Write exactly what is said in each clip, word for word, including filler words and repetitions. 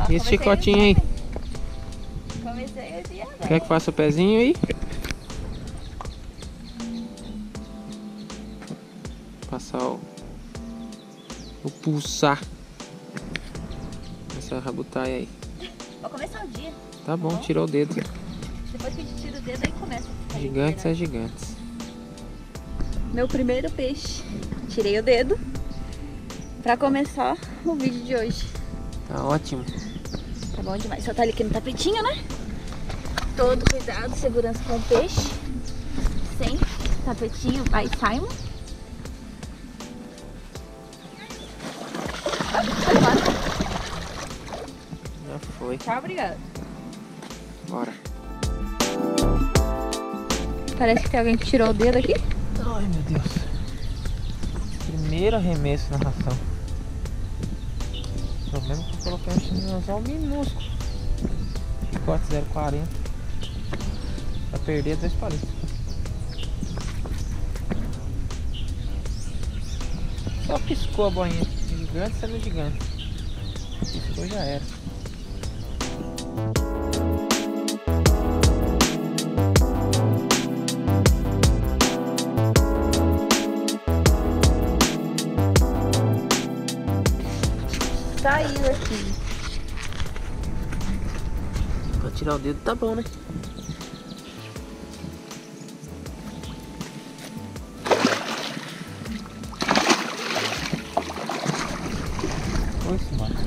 E esse chicotinho aí? Comecei o dia, né? Quer que faça o pezinho aí? Passar o, o pulsar. Essa rabutaia aí. Vou começar o dia. Tá bom, Bom. tirou o dedo. Depois que a gente tira o dedo, aí começa. a Gigantes respirar. é gigantes. Meu primeiro peixe. Tirei o dedo pra começar o vídeo de hoje. Tá ótimo. Tá bom demais. Só tá ali aqui no tapetinho, né? Todo cuidado, segurança com o peixe. Sem tapetinho, vai Simon. Já foi. Tchau, obrigada. Bora. Parece que tem alguém que tirou o dedo aqui. Ai, meu Deus. Primeiro arremesso na ração. O problema é que eu coloquei um chininhozão minúsculo. Chicote zero quarenta. Pra perder dois palitos. Só piscou a boinha. Gigante sendo gigante. Piscou, já era. Saiu aqui. Pra tirar o dedo tá bom, né? Foi isso, mano.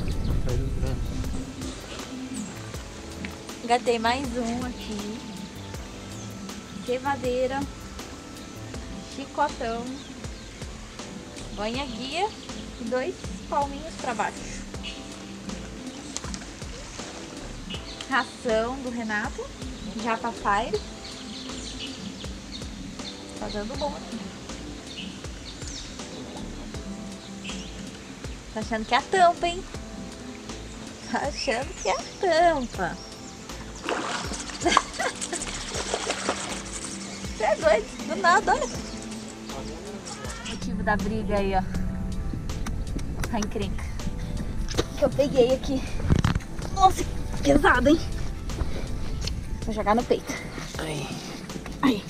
Engatei mais um aqui. Cevadeira. Chicotão. Banha guia. E dois palminhos pra baixo. Ração do Renato. Japa Fire. Tá dando bom aqui. Tá achando que é a tampa, hein? Tá achando que é a tampa. Você é doido, do nada, olha. O motivo da briga aí, ó. A encrenca. Que eu peguei aqui. Nossa, pesado, hein? Vou jogar no peito. Aí. Aí.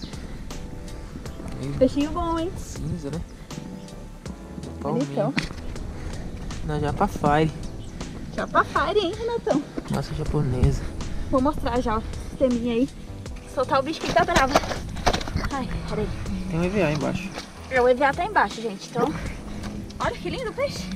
Peixinho bom, hein? Cinza, né? Bonitão. Na Japa Fire. Japa Fire, hein, Renatão? Nossa, japonesa. Vou mostrar já o sisteminha aí. Soltar o bicho que tá brava. Ai, peraí. Tem um E V A embaixo. O E V A tá embaixo, gente. Então, olha que lindo o peixe.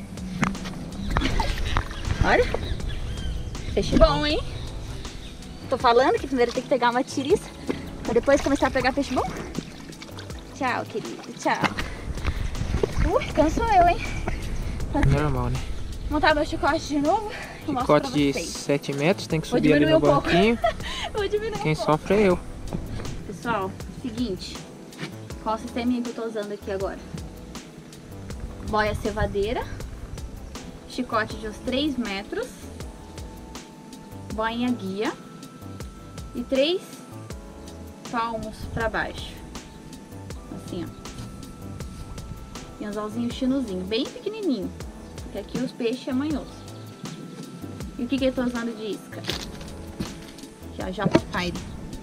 Olha. Peixe bom, hein? Tô falando que primeiro tem que pegar uma tiriça pra depois começar a pegar peixe bom. Tchau, querido. Tchau. Ui, canso eu, hein? Normal, né? Montar meu chicote de novo. Eu mostro Chicote pra de vocês. sete metros, tem que Vou subir ali diminuir no um pouco. banquinho. Vou diminuir Quem um pouco. sofre é eu. Pessoal, seguinte. Qual o sisteminha que eu tô usando aqui agora? Boia cevadeira. Chicote de uns três metros. Boinha guia. E três palmos pra baixo. Assim, ó. E um anzolzinho chinozinho, bem pequenininho. Porque aqui os peixes é manhoso. E o que que eu tô usando de isca? Aqui, ó, Japa Fire.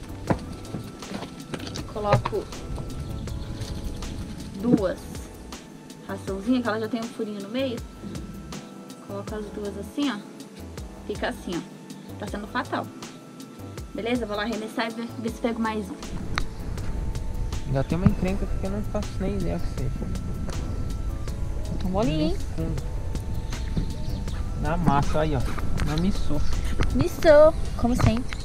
Coloco duas raçãozinhas, que ela já tem um furinho no meio. Coloco as duas assim, ó. Fica assim, ó. Tá sendo fatal. Beleza? Vou lá arremessar e ver, ver se pego mais um. Ainda tem uma encrenca que eu não faço nem ideia que seja. Tá molinho, hein? Fundo. Na massa, aí ó. Na missô. Missou, como sempre.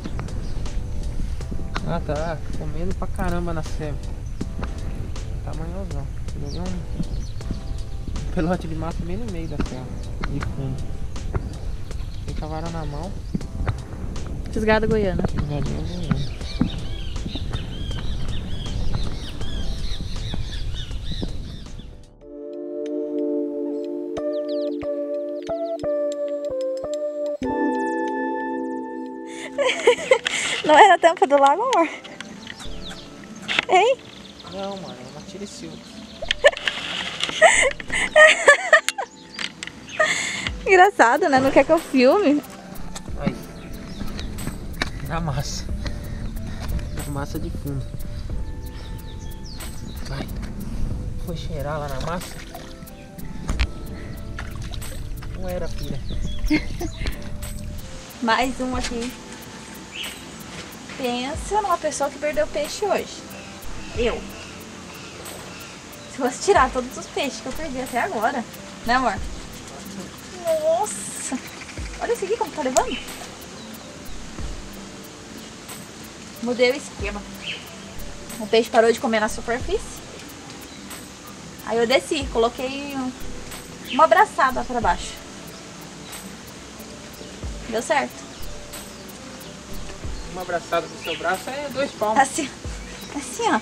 Ah, tá comendo pra caramba na ceva. Tamanhosão. Joguei um pelote de massa bem no meio da ceva. De fundo. Fica a vara na mão. Fisgada goiana. Fisgadinha goiana. Não era a tampa do lago, amor? Hein? Não, mano, é uma tiricil. Engraçado, né? Não quer que eu filme. Aí. Na massa. Na massa de fundo. Vai. Foi cheirar lá na massa. Não era, filha. Mais um aqui. Pensa numa pessoa que perdeu peixe hoje. Eu. Se fosse tirar todos os peixes que eu perdi até agora. Né, amor? Nossa. Olha esse aqui como tá levando. Mudei o esquema. O peixe parou de comer na superfície. Aí eu desci, coloquei um, uma braçada pra baixo. Deu certo. Uma abraçada no seu braço é dois palmos. Assim, assim, ó.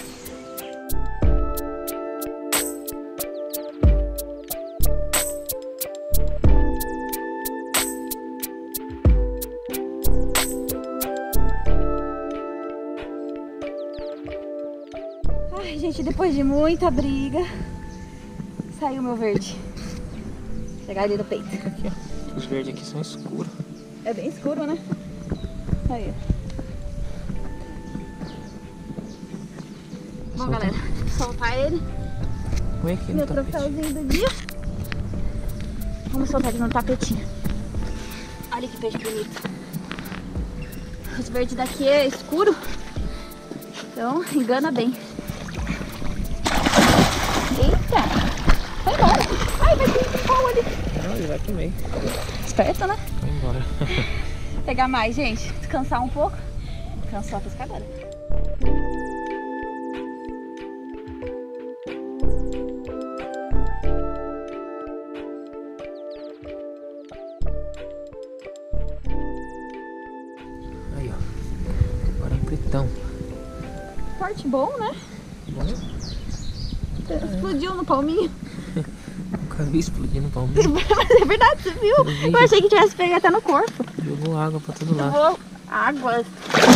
Ai, gente, depois de muita briga, saiu meu verde. Vou pegar ele no peito. Aqui, ó. Os verdes aqui são escuros. É bem escuro, né? Aí, ó. Bom, Solta. galera, soltar ele. Põe aqui no Meu tapete. troféuzinho do dia. Vamos soltar ele no tapetinho. Olha que peixe bonito. Os verdes daqui é escuro, então engana bem. Eita! Foi embora. Ai, vai ter um pau ali. Não, ele vai pro meio. Esperto, né? Vai embora. Pegar mais, gente. Descansar um pouco. Cansou a pescadora. Aí, ó. Agora é pretão. Porte bom, né? Bom, Explodiu no palminho. nunca vi explodir no palminho. Mas é verdade, você viu? Eu vi. Eu achei que tivesse pegado até no corpo. Jogou água pra todo lado. Vou... Água.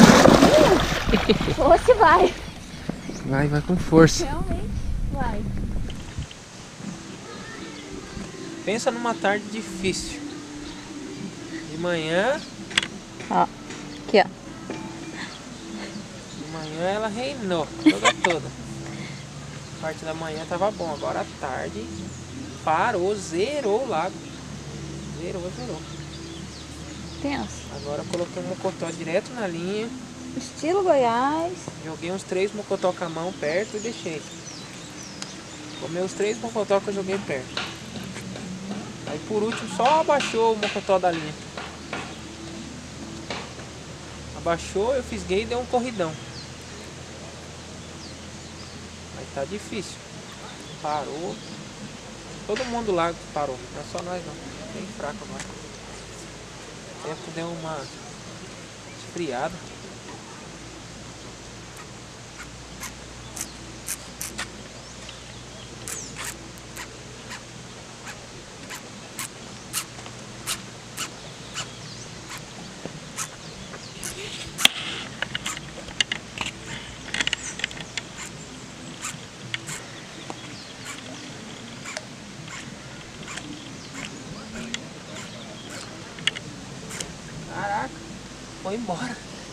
Fosse vai. Vai, vai com força. Realmente vai. Pensa numa tarde difícil. De manhã, Ó, aqui, ó. de manhã ela reinou toda toda. A parte da manhã tava bom, agora à tarde parou, zerou o lago. Zerou, zerou. Tenso. Agora eu coloquei um mocotó direto na linha. Estilo Goiás. Joguei uns três mocotó com a mão perto e deixei. Comeu os três mocotó que eu joguei perto. Aí por último só abaixou o mocotó da linha. Abaixou, eu fisguei e dei um corridão. Aí tá difícil. Parou. Todo mundo lá parou. Não é só nós não. Bem fraco agora. O tempo deu uma esfriada. Caraca, foi embora.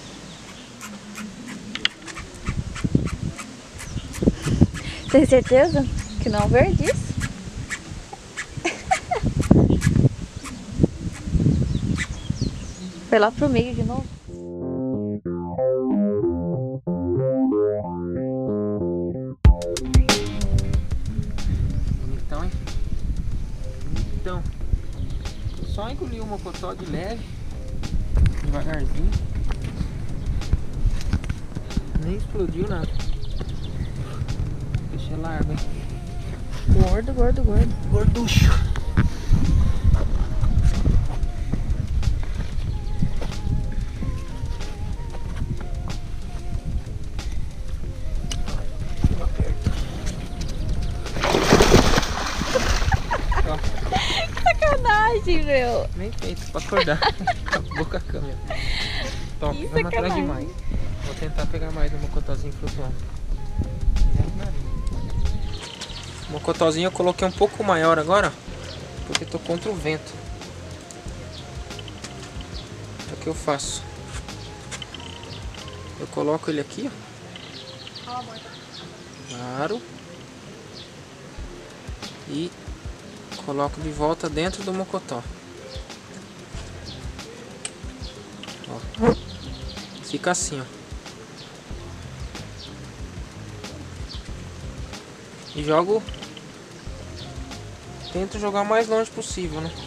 Tem certeza que não verde isso? Foi lá pro meio de novo. Bonitão, hein? Bonitão. Só engoliu o mocotó de leve. Devagarzinho. Nem explodiu nada. Peixe é largo, hein? Gordo, gordo, gordo. Gorducho. Sacanagem, meu. Nem feito pra acordar. Acabou com a câmera. Top, Que vamos atrás de sacanagem. mais. Vou tentar pegar mais no mocotózinho flutuando. O mocotózinho eu coloquei um pouco maior agora, porque tô contra o vento. que eu faço? Eu coloco ele aqui, ó. Claro. E coloco de volta dentro do mocotó. Ó. Fica assim, ó. E jogo. Tento jogar o mais longe possível, né?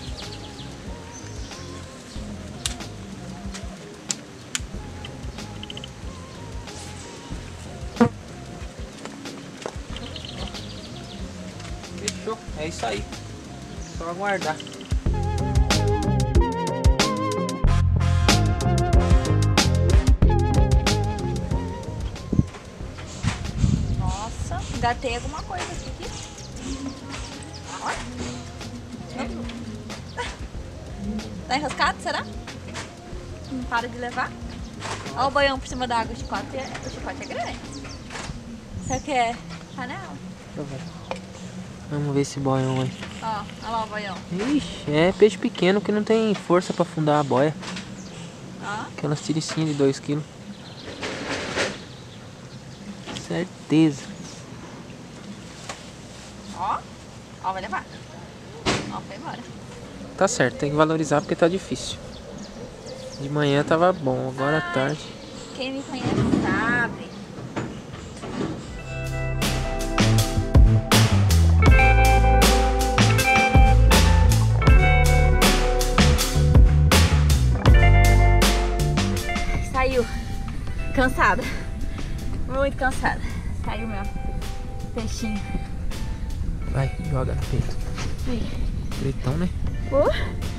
Fechou. É isso aí. Só aguardar. Nossa, engatei alguma coisa aqui. Olha. Tá enroscado, será? Não para de levar? Olha o boião por cima da água. O chicote é, o chicote é grande. Será que é panela? Deixa eu ver. Vamos ver esse boião aí. Ó, olha lá o boião. Ixi, é peixe pequeno que não tem força pra afundar a boia. Ó. Aquelas tiricinhas de dois quilos. Certeza. Ó. Ó, vai levar. Ó, foi embora. Tá certo, tem que valorizar porque tá difícil. De manhã tava bom, agora à tarde. Quem me conhece sabe. Saiu. Cansada. Muito cansada. Saiu meu peixinho. Vai, joga no peito. Ui. Pretão, né? Oh.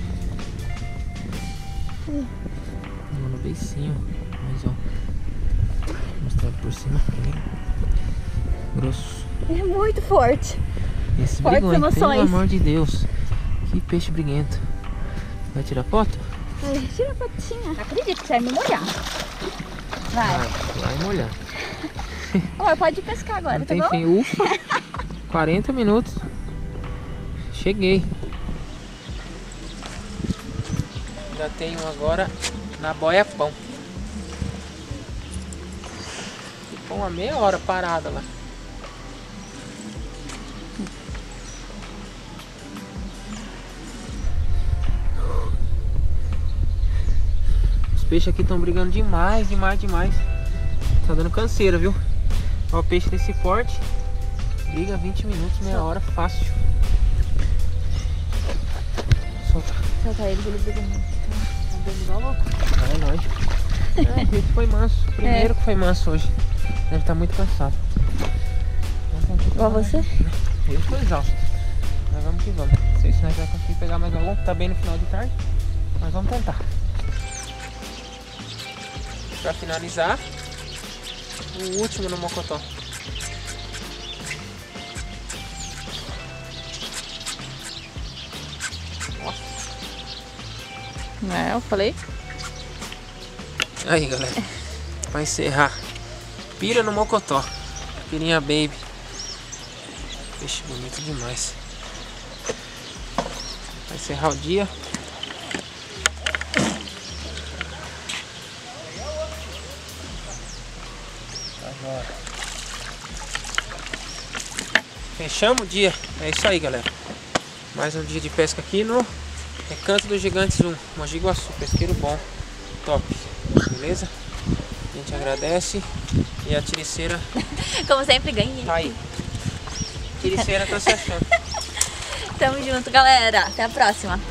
No beicinho. Mas ó. Vou mostrar por cima. Grosso. É muito forte. Esse Fortes brigão, hein? emoções. Pelo amor de Deus. Que peixe briguento. Vai tirar foto? Ai, tira a fotinha. Acredito que você vai me molhar. Vai. Vai, vai molhar. Ó, pode pescar agora, Não tá tem bom? fim. Ufa. quarenta minutos. Cheguei. Já tenho agora na boia pão. Ficou uma meia hora parada lá. Os peixes aqui estão brigando demais, demais, demais. Tá dando canseira, viu? Ó, o peixe desse porte briga vinte minutos, meia hora, fácil. Solta. Solta ele, ele briga muito. Vai, lógico. É, esse foi manso. O primeiro É. que foi manso hoje. Deve estar muito cansado. Igual você? Eu estou exausto. Mas vamos que vamos. Não sei se nós vamos conseguir pegar mais algum. Tá bem no final de tarde. Mas vamos tentar. Pra finalizar, o último no mocotó. É, eu falei. Aí, galera. Pra encerrar. Pira no mocotó. Pirinha baby. Peixe bonito demais. Pra encerrar o dia. Agora. Fechamos o dia. É isso aí, galera. Mais um dia de pesca aqui no Recanto dos Gigantes um, Mogi Guaçu, pesqueiro bom, top, beleza? A gente agradece e a tiriceira Como sempre, ganhei. tá aí. A tiriceira tá se achando. Tamo junto, galera. Até a próxima.